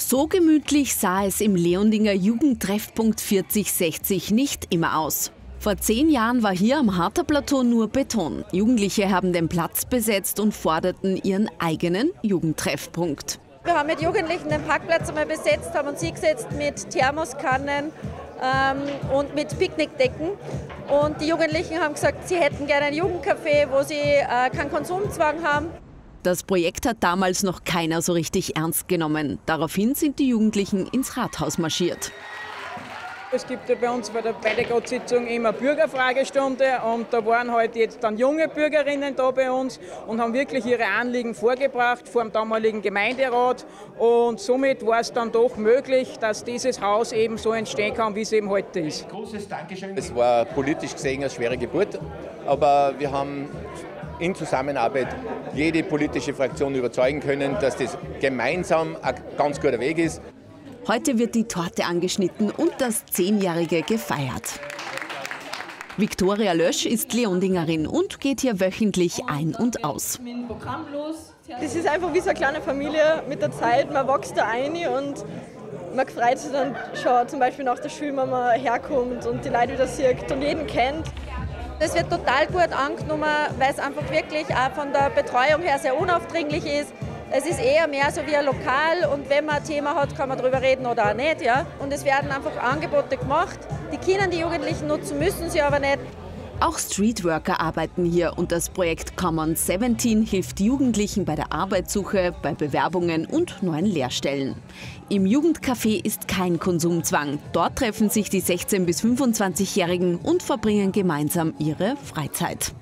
So gemütlich sah es im Leondinger Jugendtreffpunkt 4060 nicht immer aus. Vor 10 Jahren war hier am Harter-Plateau nur Beton. Jugendliche haben den Platz besetzt und forderten ihren eigenen Jugendtreffpunkt. Wir haben mit Jugendlichen den Parkplatz einmal besetzt, haben uns hingesetzt mit Thermoskannen und mit Picknickdecken. Und die Jugendlichen haben gesagt, sie hätten gerne ein Jugendcafé, wo sie keinen Konsumzwang haben. Das Projekt hat damals noch keiner so richtig ernst genommen. Daraufhin sind die Jugendlichen ins Rathaus marschiert. Es gibt ja bei uns bei der Beidegrad-Sitzung immer Bürgerfragestunde und da waren heute jetzt dann junge Bürgerinnen da bei uns und haben wirklich ihre Anliegen vorgebracht vor dem damaligen Gemeinderat und somit war es dann doch möglich, dass dieses Haus eben so entstehen kann, wie es eben heute ist. Großes Dankeschön. Es war politisch gesehen eine schwere Geburt, aber wir haben in Zusammenarbeit jede politische Fraktion überzeugen können, dass das gemeinsam ein ganz guter Weg ist. Heute wird die Torte angeschnitten und das 10-Jährige gefeiert. Viktoria Lösch ist Leondingerin und geht hier wöchentlich ein und aus. Das ist einfach wie so eine kleine Familie mit der Zeit. Man wächst da ein und man freut sich dann schon, zum Beispiel nach der Schule, wenn man herkommt und die Leute wieder sieht und jeden kennt. Das wird total gut angenommen, weil es einfach wirklich auch von der Betreuung her sehr unaufdringlich ist. Es ist eher mehr so wie ein Lokal und wenn man ein Thema hat, kann man darüber reden oder auch nicht. Ja? Und es werden einfach Angebote gemacht. Die Kinder, die Jugendlichen nutzen, müssen sie aber nicht. Auch Streetworker arbeiten hier und das Projekt Common 17 hilft Jugendlichen bei der Arbeitssuche, bei Bewerbungen und neuen Lehrstellen. Im Jugendcafé ist kein Konsumzwang. Dort treffen sich die 16- bis 25-Jährigen und verbringen gemeinsam ihre Freizeit.